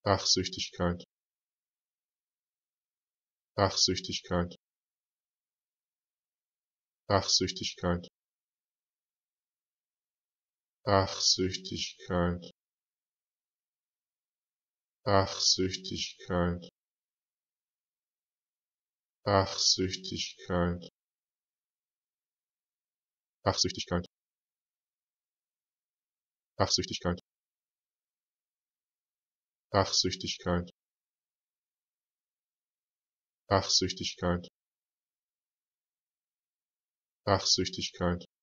Rachsüchtigkeit, Rachsüchtigkeit, Rachsüchtigkeit, Rachsüchtigkeit, Rachsüchtigkeit, Rachsüchtigkeit, Rachsüchtigkeit, Rachsüchtigkeit, Rachsüchtigkeit, Rachsüchtigkeit, Rachsüchtigkeit,